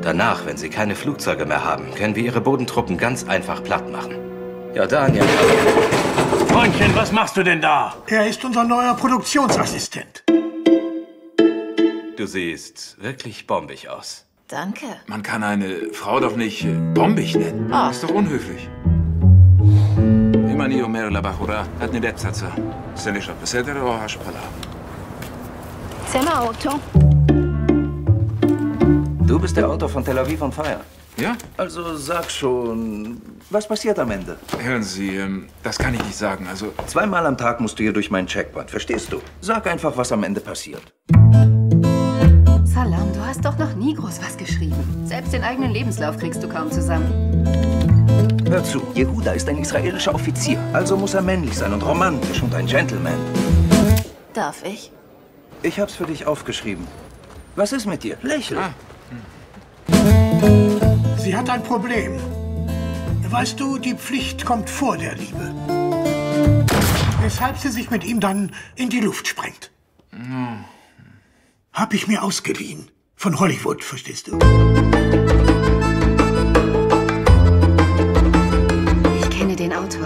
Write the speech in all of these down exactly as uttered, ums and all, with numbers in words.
Danach, wenn sie keine Flugzeuge mehr haben, können wir ihre Bodentruppen ganz einfach platt machen. Ja, Daniel. Freundchen, was machst du denn da? Er ist unser neuer Produktionsassistent. Du siehst wirklich bombig aus. Danke. Man kann eine Frau doch nicht äh, bombig nennen. Oh. Das ist doch unhöflich. Imani Omer la Bahura hat eine Depsatza. Senisha Pesedero Hashpala. Zimmerauto. Du bist der Autor von Tel Aviv on Fire. Ja? Also sag schon, was passiert am Ende? Hören Sie, ähm, das kann ich nicht sagen. Also, Zweimal am Tag musst du hier durch meinen Checkpoint, verstehst du? Sag einfach, was am Ende passiert. Salam, du hast doch noch nie groß was geschrieben. Selbst den eigenen Lebenslauf kriegst du kaum zusammen. Hör zu, Jehuda ist ein israelischer Offizier. Also muss er männlich sein und romantisch und ein Gentleman. Darf ich? Ich hab's für dich aufgeschrieben. Was ist mit dir? Lächel. Ah. Sie hat ein Problem. Weißt du, die Pflicht kommt vor der Liebe. Weshalb sie sich mit ihm dann in die Luft sprengt. Mm. Hab ich mir ausgeliehen. Von Hollywood, verstehst du? Ich kenne den Autor.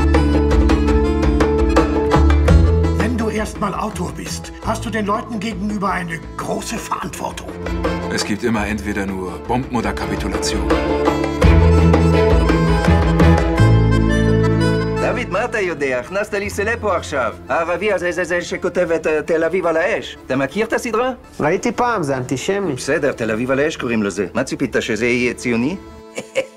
Wenn du erstmal Autor bist, hast du den Leuten gegenüber eine große Verantwortung. Es gibt immer entweder nur Bomben oder Kapitulation. דוד, מה אתה יודע? הכנסת לי סלב פה עכשיו. הערבי הזה זה זה שכותב את תל אביב על האש. אתה מכיר את הסדרה? ראיתי פעם, זה אנטישמי. בסדר, תל אביב על האש קוראים לזה. מה ציפית, שזה יהיה ציוני?